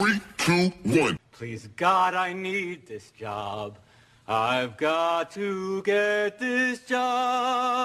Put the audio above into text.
3, 2, 1. Please God, I need this job. I've got to get this job.